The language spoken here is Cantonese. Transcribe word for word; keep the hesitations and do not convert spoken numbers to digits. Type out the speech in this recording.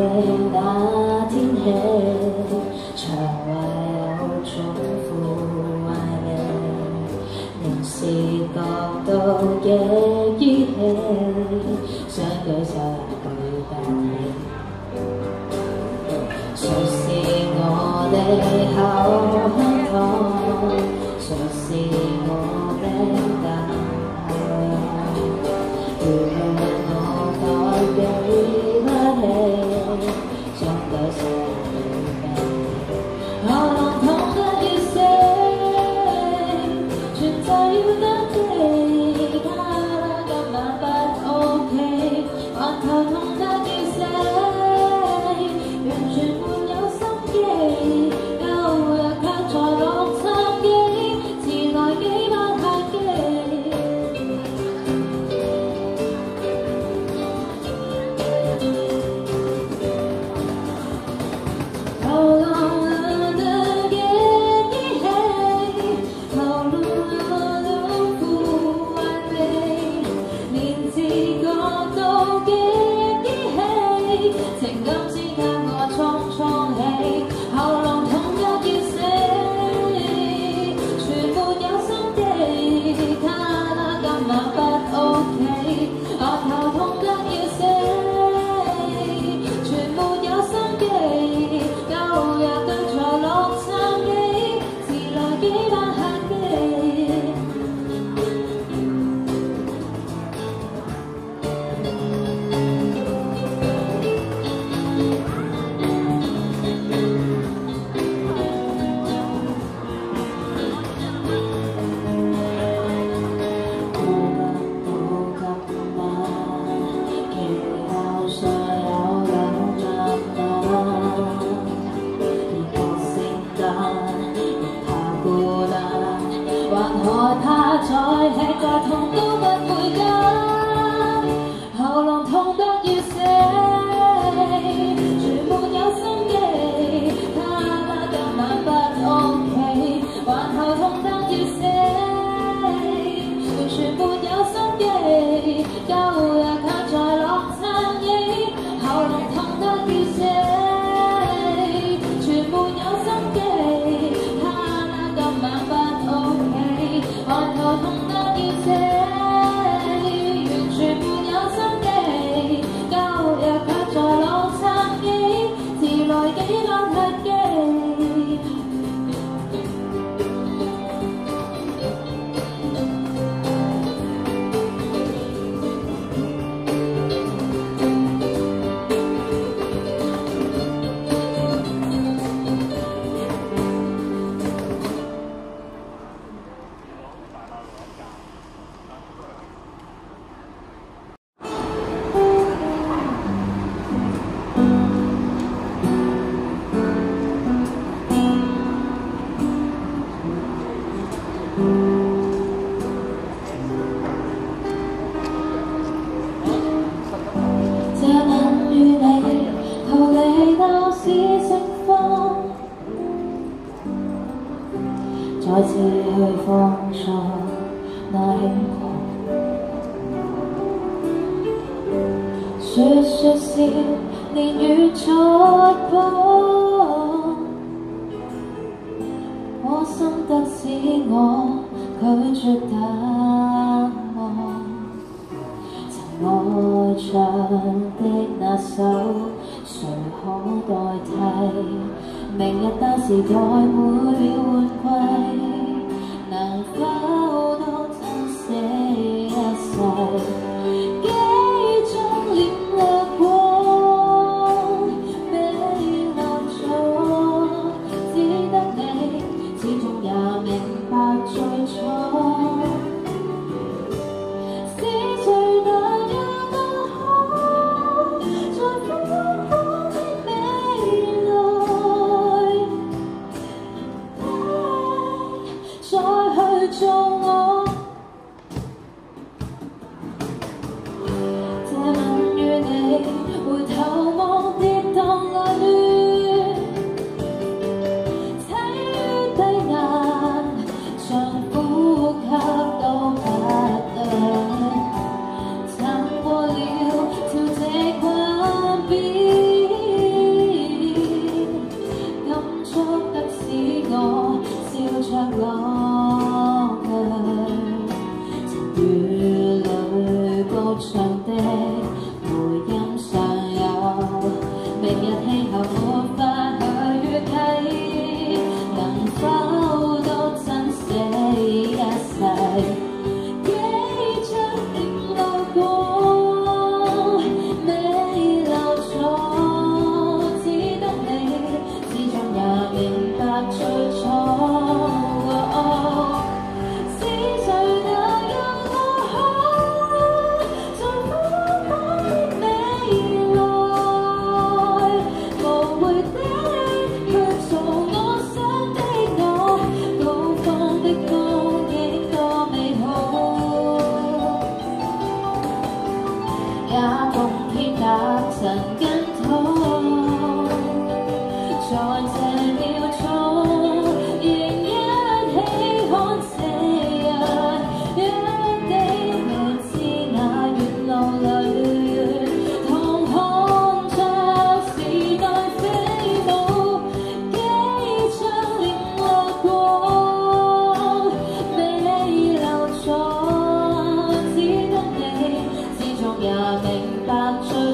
那天起，常懷有種苦愛你，仍是覺到嘅於氣，想舉手也舉不起。誰是我的口香糖？誰是我的等候人？如我代記不起，想舉手也舉不起。喉嚨痛得要死，存在要得地，他今晚不 OK， 還頭痛得要死，完全沒有心機，舊日卻在洛杉磯，遲來幾晚客機。喉嚨的記起，喉嚨都苦愛你，連自覺都記起，情感之間我匆匆起，喉嚨痛得要死，全沒有心機，他那今晚不 OK， 我頭痛得要死，全沒有心機，舊日跟在洛杉磯，遲來幾晚客機。還他再吃再痛都不會減，喉嚨痛得要死，全沒有心機，他那今晚不 OK， 還頭痛得要死，完全沒有心機，舊日卻在洛杉磯，喉嚨痛得要死，全沒有心機，他那今晚不 OK， 還頭痛得要死，完全沒有心機，舊日卻在洛杉磯，遲來幾晚客機。這吻與你逃離鬧市盛放，再次去放縱那輕狂，說說笑年月在播，我心得使我拒絕答案。愛唱的那首，誰可代替？明日大時代沒了換季，能否都珍惜一世？記中閃亮光，被留咗，只得你，始終也明白最初。 路上的回音上有，明日氣候沒法去預計，能否都珍惜一世？幾張臉路過，未留錯，只得你，始終也明白最初。也共天踏塵跟痛，在這秒鐘，仍一起看夕陽，約定未知那遠路裏，同看着時代飛舞，幾張臉路過，未留錯，只得你，始終也明白最